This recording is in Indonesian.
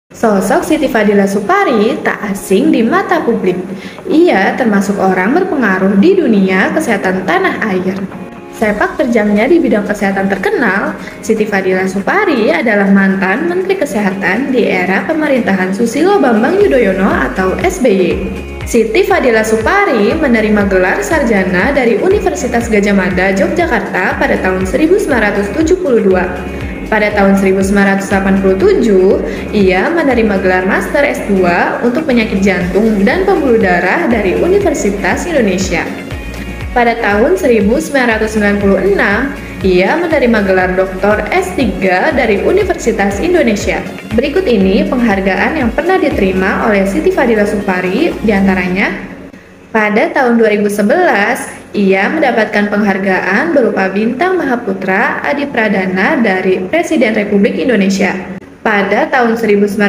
Sosok Siti Fadila Supari tak asing di mata publik. Ia termasuk orang berpengaruh di dunia kesehatan tanah air. Sepak terjangnya di bidang kesehatan terkenal, Siti Fadila Supari adalah mantan Menteri Kesehatan di era pemerintahan Susilo Bambang Yudhoyono atau SBY. Siti Fadila Supari menerima gelar sarjana dari Universitas Gadjah Mada, Yogyakarta pada tahun 1972. Pada tahun 1987, ia menerima gelar Master S2 untuk penyakit jantung dan pembuluh darah dari Universitas Indonesia. Pada tahun 1996, ia menerima gelar Dr. S3 dari Universitas Indonesia. Berikut ini penghargaan yang pernah diterima oleh Siti Fadila Supari, diantaranya pada tahun 2011, ia mendapatkan penghargaan berupa Bintang Mahaputra Adi Pradana dari Presiden Republik Indonesia. Pada tahun 19